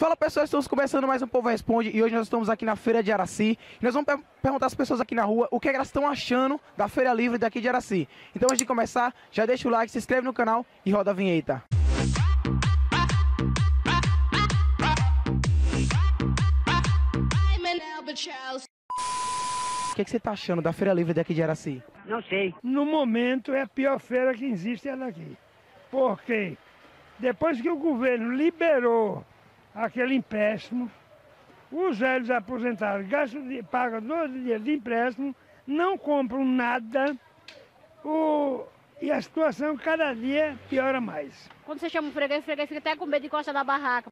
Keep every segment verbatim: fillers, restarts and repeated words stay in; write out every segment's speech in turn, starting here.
Fala pessoal, estamos começando mais um Povo Responde e hoje nós estamos aqui na Feira de Araci. E nós vamos per perguntar às pessoas aqui na rua o que elas estão achando da Feira Livre daqui de Araci. Então antes de começar, já deixa o like, se inscreve no canal e roda a vinheta. O que, que você está achando da Feira Livre daqui de Araci? Não sei. No momento é a pior feira que existe ela aqui. Porque depois que o governo liberou aquele empréstimo, os velhos aposentados gastam, pagam todo o dinheiro de empréstimo, não compram nada, o, e a situação cada dia piora mais. Quando você chama o freguês, o freguês fica até com medo de encostar na barraca.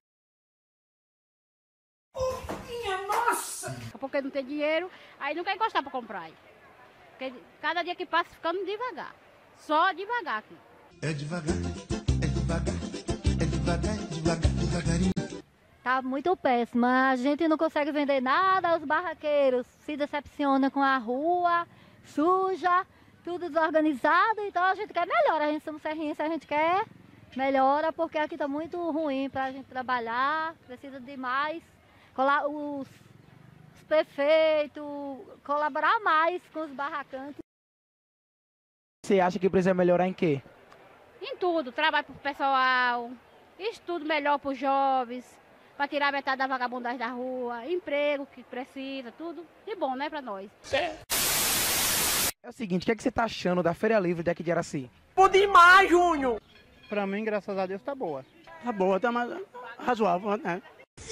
Oh, minha nossa! Porque não tem dinheiro, aí não quer encostar para comprar. Porque cada dia que passa ficando devagar. Só devagar aqui. É devagar, é devagar, é devagar, devagar, devagarinho. Tá muito péssima, a gente não consegue vender nada, os barraqueiros se decepcionam com a rua, suja, tudo desorganizado, então a gente quer melhora, a gente somos serrinhense, a gente quer melhora, porque aqui tá muito ruim pra gente trabalhar, precisa de mais, os, os prefeitos, colaborar mais com os barracantes. Você acha que precisa melhorar em quê? Em tudo, trabalho pro pessoal, estudo melhor pros jovens, para tirar metade da vagabundagem da rua, emprego que precisa, tudo de bom, né, para nós. É o seguinte, o que, é que você está achando da Feira Livre daqui de Araci? Pô demais, Júnior! Pra mim, graças a Deus, tá boa. Tá boa, tá mais razoável, né?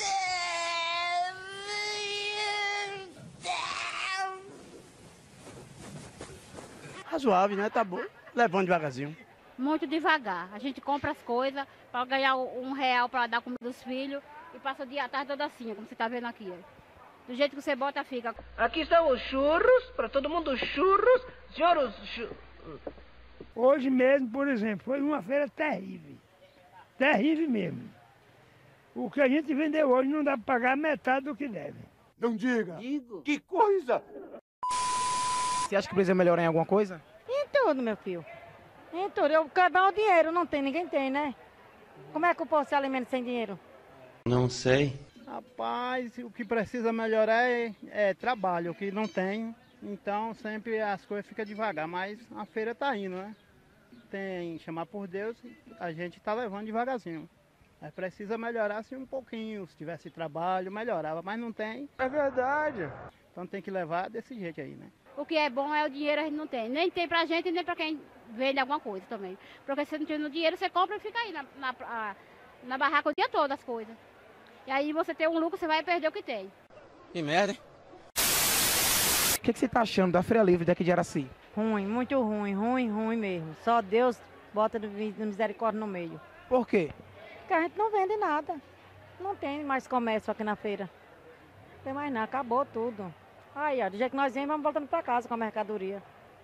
Razoável, né? Tá bom. Levando devagarzinho. Muito devagar. A gente compra as coisas para ganhar um real para dar comida dos filhos e passa o dia à tarde toda assim, como você tá vendo aqui. Ó. Do jeito que você bota, fica. Aqui estão os churros, para todo mundo os churros. Senhor, os churros. Hoje mesmo, por exemplo, foi uma feira terrível. Terrível mesmo. O que a gente vendeu hoje não dá para pagar metade do que deve. Não diga. Digo. Que coisa! Você acha que precisa melhorar em alguma coisa? Em tudo, meu filho. Em tudo. Eu quero o dinheiro, não tem, ninguém tem, né? Como é que o povo se alimenta sem dinheiro? Não sei. Rapaz, o que precisa melhorar é, é trabalho, o que não tem. Então sempre as coisas ficam devagar, mas a feira tá indo, né? Tem chamar por Deus, a gente tá levando devagarzinho. Mas precisa melhorar assim um pouquinho, se tivesse trabalho, melhorava, mas não tem. É verdade. Então tem que levar desse jeito aí, né? O que é bom é o dinheiro, a gente não tem. Nem tem pra gente, nem pra quem vende alguma coisa também. Porque se você não tem no dinheiro, você compra e fica aí na, na, a, na barraca o dia todo as coisas. E aí você tem um lucro, você vai perder o que tem. Que merda, hein? O que, que você está achando da Feira Livre daqui de Araci? Ruim, muito ruim, ruim, ruim mesmo. Só Deus bota de misericórdia no meio. Por quê? Porque a gente não vende nada. Não tem mais comércio aqui na feira. Não tem mais nada, acabou tudo. Aí, ó, do jeito que nós viemos, vamos voltando para casa com a mercadoria.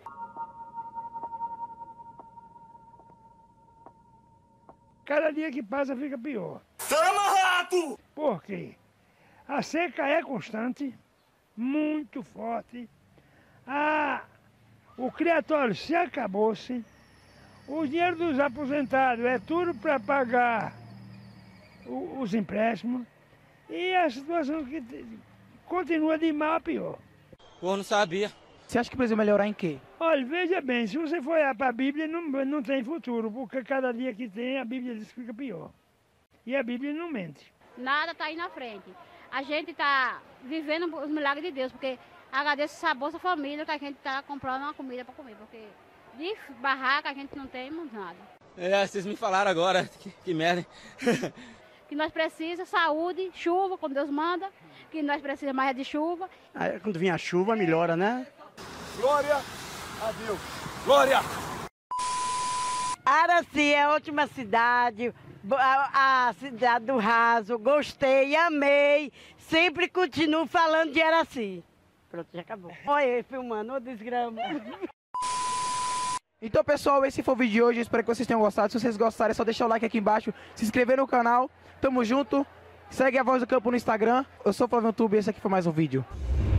Cada dia que passa fica pior. Tamo rato! Por quê? A seca é constante, muito forte. A, o criatório se acabou-se. O dinheiro dos aposentados é tudo para pagar o, os empréstimos. E a situação que continua de mal a pior. Pô, não sabia. Você acha que precisa melhorar em quê? Olha, veja bem, se você for olhar para a Bíblia, não, não tem futuro, porque cada dia que tem, a Bíblia diz que fica pior. E a Bíblia não mente. Nada tá aí na frente. A gente tá vivendo os milagres de Deus, porque agradeço essa Bolsa Família que a gente tá comprando uma comida para comer, porque de barraca a gente não tem nada. É, vocês me falaram agora, que, que merda, hein? Que nós precisamos, saúde, chuva, quando Deus manda, que nós precisamos mais de chuva. Aí quando vem a chuva, melhora, né? Glória a Deus. Glória! Araci é ótima cidade, a, a cidade do raso, gostei, amei, sempre continuo falando de Araci. Pronto, já acabou. Olha ele filmando, ô desgrama. Então pessoal, esse foi o vídeo de hoje, espero que vocês tenham gostado. Se vocês gostarem, é só deixar o like aqui embaixo, se inscrever no canal. Tamo junto, segue a Voz do Campo no Instagram. Eu sou o Flávio YouTube e esse aqui foi mais um vídeo.